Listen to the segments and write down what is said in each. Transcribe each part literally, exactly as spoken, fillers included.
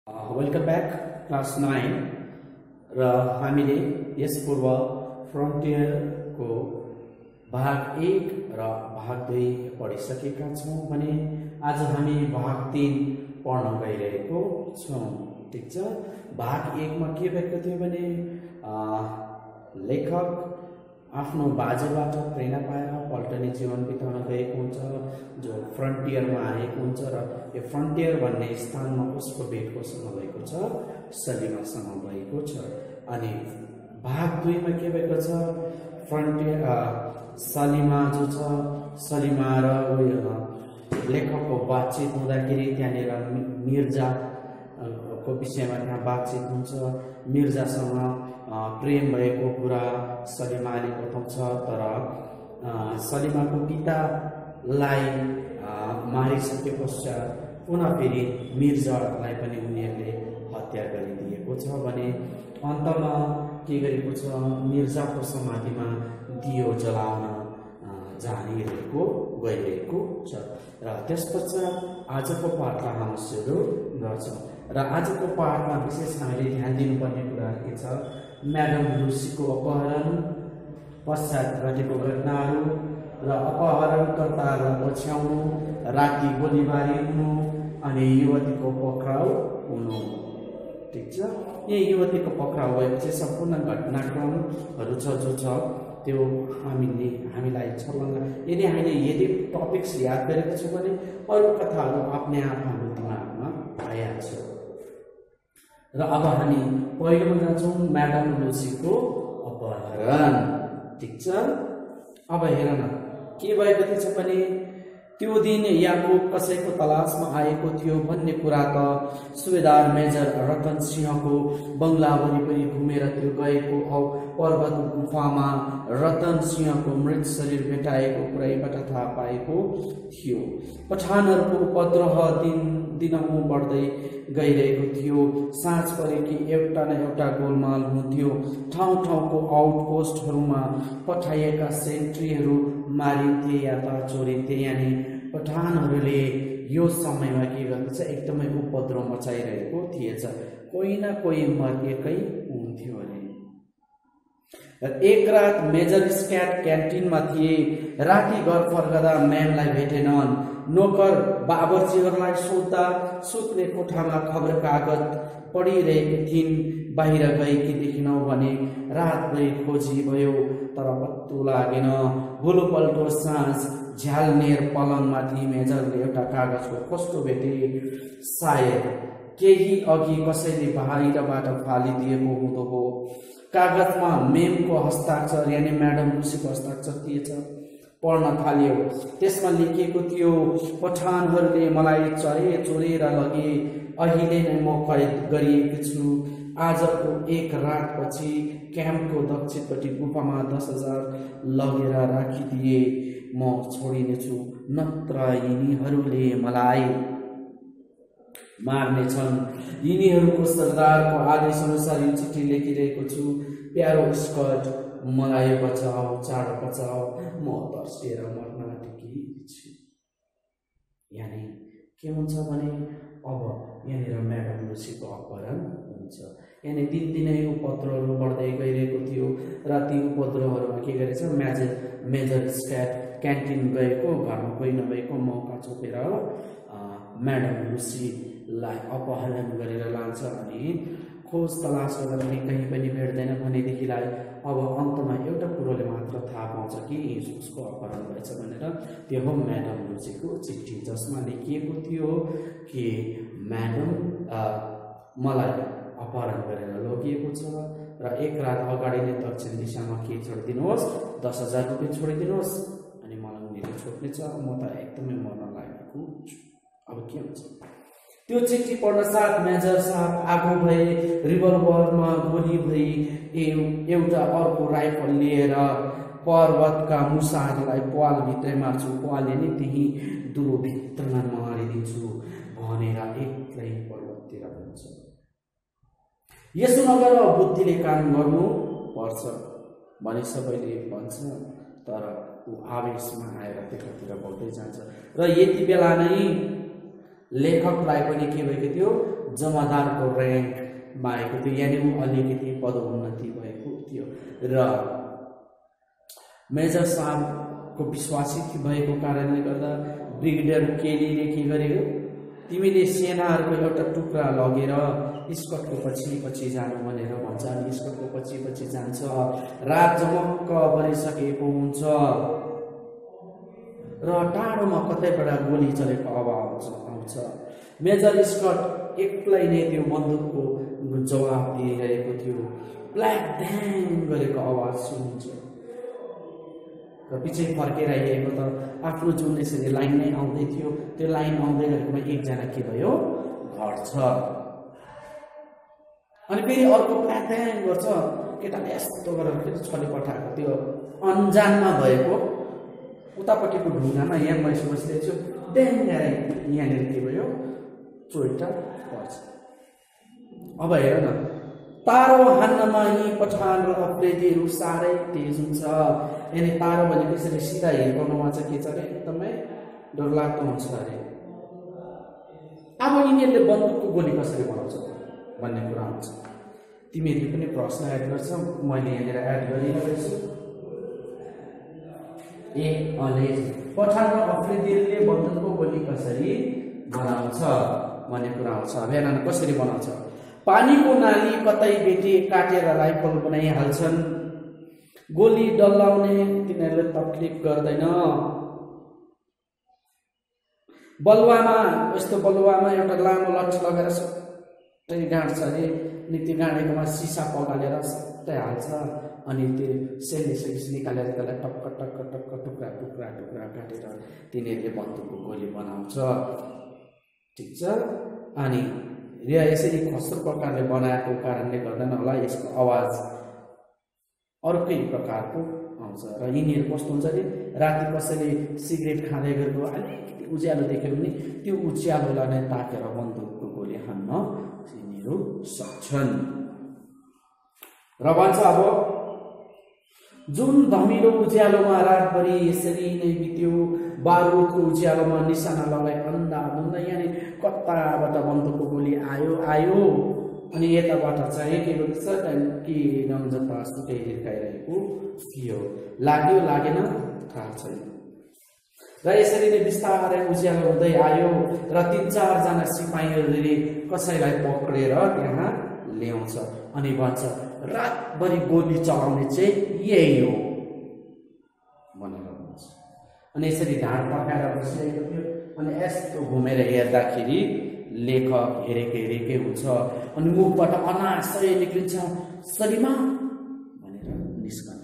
Welcome back class nine र हामीले यस पूर्व फ्रन्टियरको भाग एक र भाग दुई पढिसकेका छौं भने आज हामी भाग तीन पढ्न गइरहेको छौं। ठीक छ, भाग एक मा के भएको थियो भने लेखक आफ्नो बाजेबाट प्रेरणा पाएर पल्टने जीवन बिताउन गएको हुन्छ, जो फ्रन्टियरमा आएको हुन्छ र यो फ्रन्टियर भन्ने स्थानमा उसको भेट कोसँग भएको छ, सलिमासँग भएको छ। अनि भाग दुई मा के भएको छ, फ्रन्टियर सलिमा जो छ, सलिमा र लेखकको बातचित हुँदाखेरि त्यहाँनिर मिर्जा को विषयमा त्यहाँ बातचित हुन्छ। मिर्जासँग प्रेम भएको कुरा सलिमाले बताउँछ, तर सलिमाको पितालाई मारिसके पश्चात पुनः फेरि मिर्जालाई पनि उनीहरूले हत्या गरिदिएको छ भने अन्तमा के गरेको छ, मिर्जाको समाधिमा दियो जलाउन जानिरहेको गइरहेको छ। र त्यसपश्चात आजको पाठलाई हामी सुरु गर्छौं र आजको पाठमा विशेष हामीले ध्यान दिनुपर्ने कुरा के छ, म्याडम लुसीको अपहरण, पश्चात घटेको घटनाहरू र अपहरणकर्ताहरूलाई पछ्याउनु, राति गोलीबारी हुनु अनि युवतीको पक्राउ हुनु। ठीक छ, यो युवतीको पक्राउ भएपछि सम्पूर्ण घटनाक्रमहरू छ जो छ त्यो हामीले हामीलाई छलङ्ग, यदि हामीले यदि टपिक्स याद गरेका छौँ भने अरू कथाहरू आफ्नै आप हाम्रो दिमागमा आइहाल्छ। र अब हामी पहिलोमा जान्छौँ, म्याडम लुसीको अपहरण। ठीक छ, अब हेर न के भएको थिएछ भने त्यो दिन याकुब कसैको तलासमा आएको थियो भन्ने कुरा त सुबेदार मेजर रतन सिंहको बंगला वरिपरि घुमेर त्यो गएको औ पर्वत गुफामा रतन सिंहको मृत शरीर भेटाएको कुराबाट थाहा पाएको थियो। पठानहरूको उपद्रव दिन दिनहुँ बढ्दै गइरहेको थियो। साँझ परेकी एउटा न एउटा गोलमाल हुन्थ्यो। ठाउँ ठाउँको आउटपोस्टहरूमा पठाइएका सेन्ट्रीहरू मारिन्थे या त चोरिन्थे। यानी पठानहरूले यो समयमा के गर्दछ, एकदमै उपद्रव मचाइरहेको थिएछ। कोही न कोही मरिएकै हुन्थ्यो अरे। एक रात मेजर स्क्याट क्यान्टिनमा थिए। राति घर फर्कदा म्यामलाई भेटेनन्। नोकर बाबरजीहरूलाई सोद्धा सुत्ने कोठामा खबर कागज पढिरहेकी थिइन्। बाहिर गएकी देखिनौ भने रातभरि खोजी भयो तर पत्तो लागेन। भुलो पल्टो साँझ झ्यालनेर पलङमाथि मेजरले एउटा कागजको खोस्टो भेटे। सायद केही अघि कसैले बाहिरबाट फालिदिएको हुँदो हो। कागजमा मेमको हस्ताक्षर यानी म्याडम लुसीको हस्ताक्षर थिएछ। पढ्न थाल्यो। त्यसमा लेखिएको थियो, पठानहरूले मलाई चरे चोरेर लगे। अहिले नै म कैद गरिएको छु। आजको एक रातपछि क्याम्पको दक्षिणपट्टि गुफामा दस हजार लगेर राखिदिए। म छोडिनेछु, नत्र यिनीहरूले मलाई मार्नेछन्। यिनीहरूको सरदारको आदेश अनुसार यो चिठी लेखिरहेको छु। प्यारो स्कट, मलाई बचाओ, चाँडो बचाओ, म तर्सिएर मर्न आँटेकी छु। यानी के हुन्छ भने अब यहाँनिर म्याडम लुसीको अपहरण हुन्छ। यानी दिनदिनै उपद्रवहरू बढ्दै गइरहेको थियो र ती उपद्रवहरूमा के गरेछ, मेजर मेजर स्क्याट क्यान्टिन गएको, घरमा कोही नभएको मौका छोपेर म्याडम लुसीलाई अपहरण गरेर लान्छ। अनि खोज तलास गर्दा पनि कहीँ पनि भेट्दैन भनेदेखिलाई अब अन्तमा एउटा कुरोले मात्र थाहा पाउँछ कि उसको अपहरण भएछ भनेर। त्यो हो म्याडम लुसीको चिठी, जसमा लेखिएको थियो कि म्याडम मलाई अपहरण गरेर लगिएको छ र एक रात अगाडि नै दक्षिण दिशामा के छोडिदिनुहोस्, दस हजार रुपियाँ छोडिदिनुहोस् अनि मलाई उनीहरूले छोड्नेछ। म त एकदमै मर्न लागेको छु। अब के हुन्छ? त्यो चिठी पढ्न साथ मेजर साहब आगो भए। रिभल्भरमा गोली भई एउटा अर्को राइफल लिएर पर्वतका मुसाहरूलाई पाल भित्रै मार्छु, पालले नै त्यही दुलो भित्रमा मारिदिन्छु भनेर एक्लै पर्वततिर भन्छ। यसो नगर, बुद्धिले काम गर्नु पर्छ भने सबैले भन्छ, तर ऊ आवेशमा आएर त्यतातिर बढ्दै जान्छ। र यति बेला नै लेखकलाई पनि के भएको थियो, जमादारको र्याङ्कमा आएको थियो, यानि ऊ अलिकति पदोन्नति भएको थियो। र मेजर साहबको विश्वासी भएको कारणले गर्दा ब्रिगेडियर केलीले के गर्यो, तिमीले सेनाहरूको एउटा टुक्रा लगेर स्कटको पछि पछि जानु भनेर भन्छ। अनि स्कटको पछि पछि जान्छ। रात जमक्क परिसकेको हुन्छ र टाढोमा कतैबाट गोली चलेको आवाज आउँछ। मेजर स्कट एक्लै नै त्यो बन्दुकको जवाब दिइरहेको थियो। ब्ल्याक ड्याङ गरेको आवाज सुनिन्छ र पछि फर्केर आइएको त आफ्नो जुन यसरी लाइन नै आउँदै थियो, त्यो लाइन आउँदै गरेकोमा एकजना के भयो, घट्छ। अनि फेरि अर्को ब्ल्याक ड्याङ गर्छ। केटाले यस्तो गरेर फेरि छले पठाएको त्यो अन्जानमा भएको उतापट्टिको ढुङ्गामा यहाँ मैले बसिरहेको छु, ड्याङ गएर यहाँनिर के भयो, चोइटा पर्छ। अब हेर न, तारो हान्नमा यी पठान र अफ्रेदीहरू साह्रै तेज हुन्छ। यानि तारो भनेको यसरी सिधा हिर्काउनुमा चाहिँ के छ अरे, एकदमै डरलाग्दो हुन्छ अरे। अब यिनीहरूले बन्दुकको गोली कसरी बनाउँछ भन्ने कुरा हुन्छ। तिमीहरूले पनि प्रश्न एड गर्छ, मैले यहाँनिर एड गरिरहेको छु। ए अले पठान र अफ्रेदीहरूले बन्दुकको गोली कसरी बनाउँछ भन्ने कुरा आउँछ। अब हेर न कसरी बनाउँछ। पानीको नाली कतै भेटे काटेर राइफल बनाइहाल्छन्। गोली डल्लाउने तिनीहरूले तकलिफ गर्दैन। बलुवामा यस्तो बलुवामा एउटा लामो लठ लगाएर सट्टै गाड्छ अरे। अनि त्यो गाडेकोमा सिसा पगालेर सट्टै हाल्छ। अनि त्यो सेलले सेलिस निकालेर त्यसलाई टक्क टक्क टक्क टुक्रा टुक्रा टुक्रा काटेर तिनीहरूले बन्दुकको गोली बनाउँछ। ठिक छ। अनि र यसरी खस्रो प्रकारले बनाएको कारणले गर्दा होला यसको आवाज अर्कै प्रकारको आउँछ। र यिनीहरू कस्तो हुन्छ अरे, राति कसैले सिगरेट खाँदै गरेको अलिकति उज्यालो देख्यो भने त्यो उज्यालोलाई नै ताकेर बन्दुकको गोली हान्न यिनीहरू सक्छन्। र भन्छ अब जुन धमिलो उज्यालोमा रातभरि यसरी नै बित्यो, बारुदको उज्यालोमा निशाना लगाए अन्धा धुन्दा यानि कताबाट बन्दुकको गोली आयो आयो अनि यताबाट चाहिँ के गर्छ, कि रङ्जता सुकै हिर्काइरहेको थियो। लाग्यो लागेन थाहा छैन। र यसरी नै बिस्तारै उज्यालो हुँदै आयो र तिन चारजना सिपाहीहरूले कसैलाई पक्रेर त्यहाँ ल्याउँछ। अनि भन्छ रातभरि गोली चलाउने चाहिँ यही हो भनेर भन्छ। अनि यसरी ढाड पकाएर बसिरहेको थियो। अनि यस्तो घुमेर हेर्दाखेरि लेखक हेरेकै हेरेकै हुन्छ। अनि मुखबाट अनासै निक्लिन्छ, सलिमा भनेर निस्कन्छ।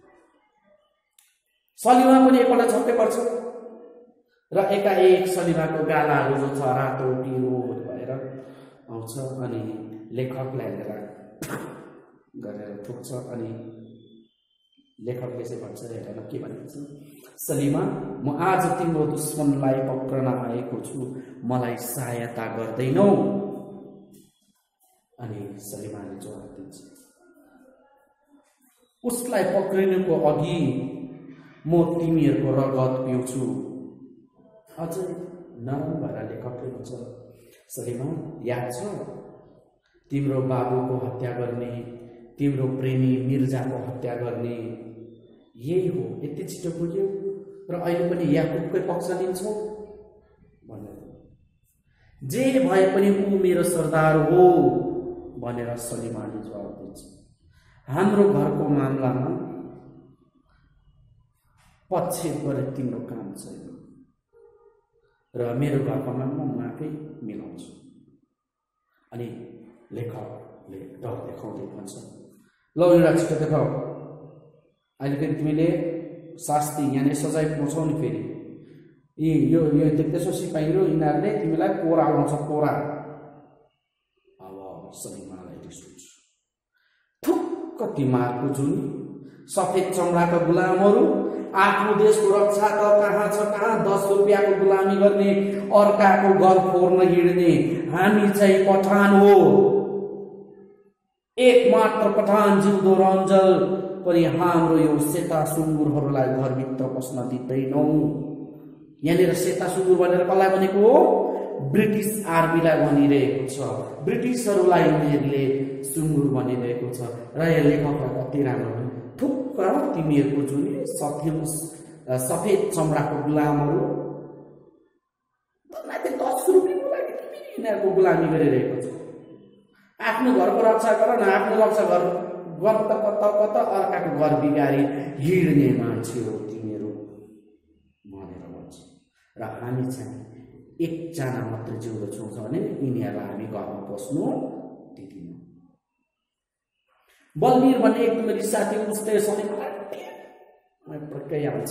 सलिमा पनि एकपल्ट छक्कै पर्छ र एकाएक सलिमाको गालाहरू जो छ रातो पिरो भएर आउँछ। अनि लेखकलाई लिएर गरेर थुक्छ। अनि लेखकले चाहिँ भन्छ, हेरेर के भन्छ, सलिमा म आज तिम्रो दुश्मनलाई पक्रन आएको छु, मलाई सहायता गर्दैनौ? अनि सलिमाले जवाब दिन्छ, उसलाई पक्रिनुको अघि म तिमीहरूको रगत पिउँछु। अझै नरम भएर लेखकले भन्छ, सलिमा याद छ तिम्रो बाबुको हत्या गर्ने, तिम्रो प्रेमी मिर्जाको हत्या गर्ने, यही हो। यति छिटो पुग्यो र अहिले पनि याकुबकै पक्ष लिन्छौ भनेर। जे भए पनि ऊ मेरो सरदार हो भनेर सलिमाले जवाब दिन्छ। हाम्रो घरको मामलामा पक्षेप गरे तिम्रो काम छैन र मेरो घरको मामला म आफै मिलाउँछु। अनि लेखकले डर देखाउँदै भन्छ, ल एउटा छिटो देखाऊ, अहिले फेरि तिमीले शास्ति यानि सजाय पाउँछौ नि। फेरि यी यो यो देख्दैछौ सिपाहीहरू, यिनीहरूले तिमीलाई कोरा लाउँछ, कोरा। अब सलिमालाई रिस उठ्छ। ठुक्क तिमीहरूको जुन सफेद चमडाका गुलामहरू, आफ्नो देशको रक्षा त कहाँ छ कहाँ, दस रुपियाँको गुलामी गर्ने, अर्काको घर फोर्न हिँड्ने, हामी चाहिँ पठान हो। एक मात्र पठान जिउँदो रन्जल पनि हाम्रो यो सेता सुँगुरहरूलाई घरभित्र पस्न दिँदैनौ। यहाँनिर सेता सुँगुर भनेर कसलाई भनेको हो? ब्रिटिस आर्मीलाई भनिरहेको छ, ब्रिटिसहरूलाई उनीहरूले सुँगुर भनिरहेको छ। र यो लेखकलाई कति राम्रो भने थुक्क तिमीहरूको जुन सफेद सफेद चमडाको गुलामहरू माथि दस रुपियाँको लागि तिमी यिनीहरूको गुलामी गरिरहेको छ। आफ्नो घरको रक्षा गर न, आफ्नो रक्षा गर गर त कता कता अर्काको घर बिगारी हिँड्ने मान्छे हो तिमीहरू भनेर भन्छ। र हामी चाहिँ एकजना मात्र जिउँदो छौँ भने यिनीहरूलाई हामी घरमा बस्नु दिँदैनौँ। बलवीर भन्ने एकदम मेरी साथी उसले सधैँ मलाई पक्कै हाल्छ।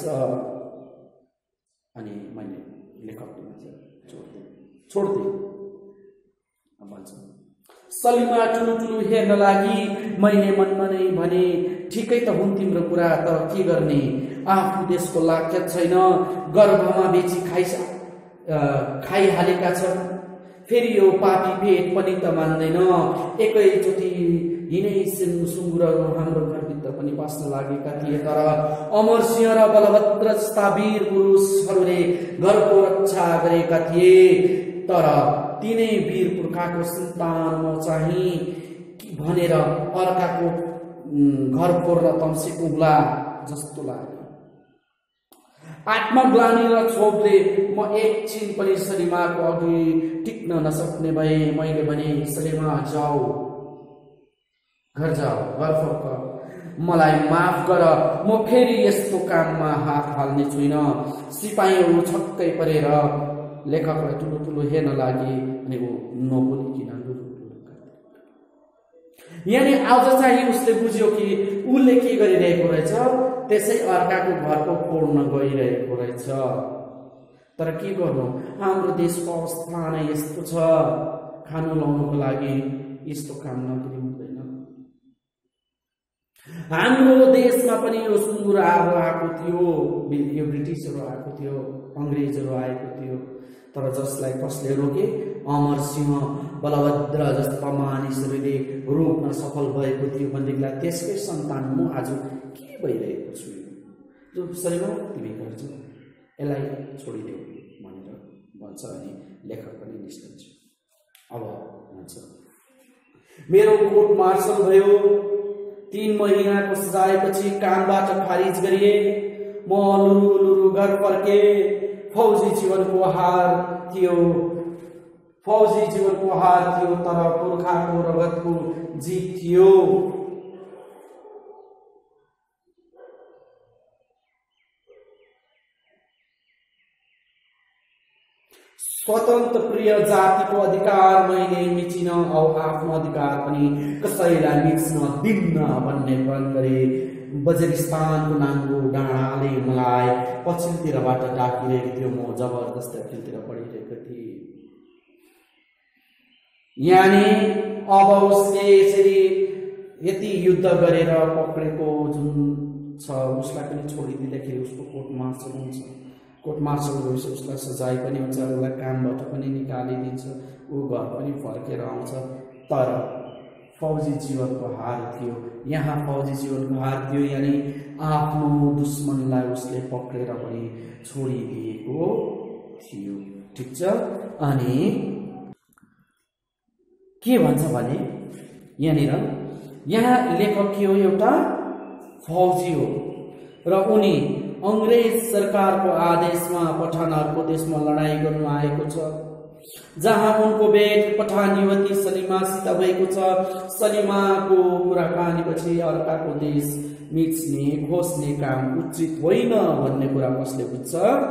अनि मैले लेखकले छोड्दै छोड्दै भन्छ, सलिमा ठुलो ठुलो हेर्न लागि मैले मनमा नै भने ठिकै त हुन् तिम्रो कुरा, त के गर्ने, आफ्नो देशको लाख्या छैन, गर्भमा बेची खाइसा खाइहालेका छन्। फेरि यो पापी पेट पनि त मान्दैन, एकैचोटि यिनै सुँगुरहरू हाम्रो घरभित्र पनि बस्न लागेका थिए। तर अमरसिंह र बलभद्र जस्ता वीर पुरुषहरूले घरको रक्षा गरेका थिए। तर तिनै वीर पुर्खाको सन्तान म चाहिँ भनेर अर्काको घर फोर्न तम्सेको हुला जस्तो लाग्यो। आत्मग्लानी र क्षोभले म एकछिन पनि सलिमाको अघि टिक्न नसक्ने भए। मैले भने, सलिमा जाऊ, घर जाऊ, घर फर्क, मलाई माफ गर, म फेरि यस्तो काममा हात हाल्ने छुइनँ। सिपाहीहरू छक्कै परेर लेखकलाई ठुलो ठुलो हेर्न लागि अनि ऊ नबोलिकन यानि आज चाहिँ उसले बुझ्यो कि उसले के गरिरहेको रहेछ, त्यसै अर्काको घरको फोड्न गइरहेको रहेछ। तर के गर्नु, हाम्रो देशको अवस्था नै यस्तो छ, खानु लाउनुको लागि यस्तो काम नगरी हुँदैन। हाम्रो देशमा पनि यो सुँगुरहरू आएको थियो, यो ब्रिटिसहरू आएको थियो, अङ्ग्रेजहरू आएको थियो। तर जसलाई कसले रोके, अमरसिंह बलभद्र जस्ता मानिसहरूले रोक्न सफल भएको थियो भनेदेखिलाई त्यसकै सन्तान म आज के भइरहेको छु। जो सलिमा तिमी गर्छौ, यसलाई छोडिदेऊ भनेर भन्छ। अनि लेखक पनि निस्कन्छ। अब भन्छ, मेरो कोर्ट मार्शल भयो, तीन महीनाको सजायपछि कामबाट खारिज गरिए। म लुरु लुरु घर फर्के। फौजी जीवनको हार थियो, फौजी जीवनको हार थियो, तर पुर्खाको रगतको जित थियो। स्वतन्त्र प्रिय जातिको अधिकार मैले मिचिन औ आफ्नो अधिकार पनि कसैलाई मिच्न दिन्न भन्ने प्रण गरे। बजरिस्तानको नाङ्गो डाँडाले मलाई पछिल्लोतिरबाट डाकिरहेको थियो। म जबरजस्त अखिलतिर पढिरहेको थिएँ। यानी अब उसले यसरी यति युद्ध गरेर पक्रेको जुन छ उसलाई पनि छोडिदिँदाखेरि उसको कोर्ट मार्शल हुन्छ। कोर्ट मार्शल भएपछि उसलाई सजाय पनि हुन्छ, उसलाई कामबाट पनि निकालिदिन्छ, ऊ घर पनि फर्केर आउँछ। तर फौजी जीवनको हार थियो। यहाँ फौजी जीवनको हार थियो, यानी आफ्नो दुश्मनलाई उसले पक्रेर पनि छोडिदिएको थियो। ठिक छ। अनि के भन्छ भने यहाँनिर यहाँ लेखक के हो, एउटा फौजी हो र उनी अंग्रेज सरकारको आदेशमा पठानहरूको देशमा लडाई गर्नु आएको छ, जहाँ उनको भेट पठान युवती सलिमासित भएको छ। सलिमाको कुराकानीपछि अर्काको देश मिच्ने घोस्ने काम उचित होइन भन्ने कुरा कसले बुझ्छ?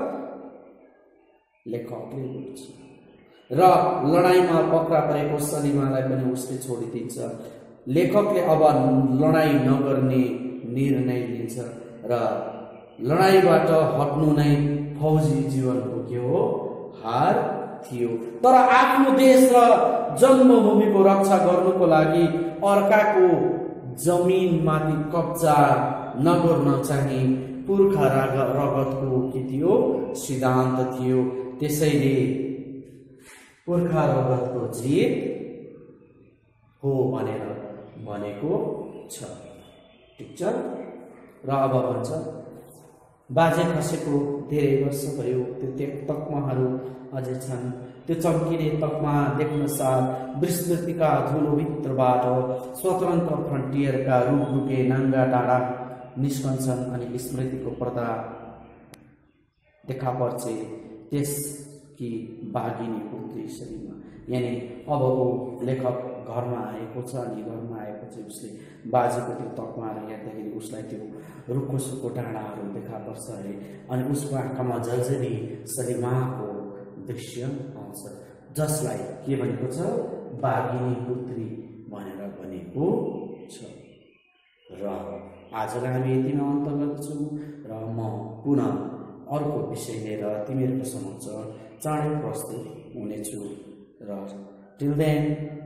लेखकले बुझ्छ। र लडाईमा पक्रा परेको सलिमालाई पनि उसले छोडिदिन्छ। लेखकले अब लडाई नगर्ने निर्णय लिन्छ र लडाईबाट हट्नु नै फौजी जीवनको के हो, हार थियो। तर आफ्नो देश र जन्मभूमिको रक्षा गर्नुको लागि अर्काको जमिनमाथि कब्जा नगर्न चाहिँ पुर्खा रगतको के थियो, सिद्धान्त थियो। त्यसैले पुर्खा रगतको जित हो भनेर भनेको छ। ठिक छ। र अब भन्छ बाजे खसेको धेरै वर्ष भयो, त्यो त्यो तकमाहरू अझै छन्। त्यो चम्किने तकमा देख्न साथ विस्मृतिका धुलोभित्रबाट स्वतन्त्र फ्रन्टियरका रुखरुखे नाङ्गा डाँडा निस्कन्छन् अनि स्मृतिको पर्दा देखा पर्छ त्यसकी बागिनी पुत्री शरीरमा। यानि अब ऊ लेखक घरमा आएको छ अनि घरमा आएपछि उसले बाजेको त्यो तकमाहरू हेर्दाखेरि उसलाई त्यो रुखो सुक्खो डाँडाहरू देखा पर्छ अरे अनि उसको आँखामा जलजली शरीरमाको दृश्य आउँछ, जसलाई के भनेको छ, बागिनी पुत्री भनेर भनेको छ। र आजलाई हामी यतिमा अन्त गर्छौँ र म पुनः अर्को विषय लिएर तिमीहरूको समक्ष चाँडै प्रस्तुत हुनेछु। र टिल देन